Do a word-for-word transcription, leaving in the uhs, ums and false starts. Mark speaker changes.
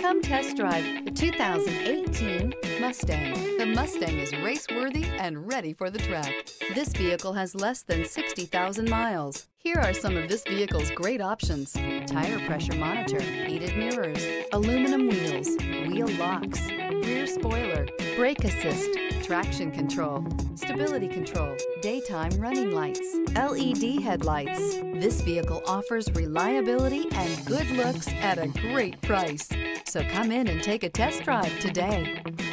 Speaker 1: Come test drive the two thousand eighteen Mustang. The Mustang is race-worthy and ready for the track. This vehicle has less than sixty thousand miles. Here are some of this vehicle's great options: tire pressure monitor, heated mirrors, aluminum wheels, wheel locks, rear spoiler, brake assist, traction control, stability control, daytime running lights, L E D headlights. This vehicle offers reliability and good looks at a great price. So come in and take a test drive today.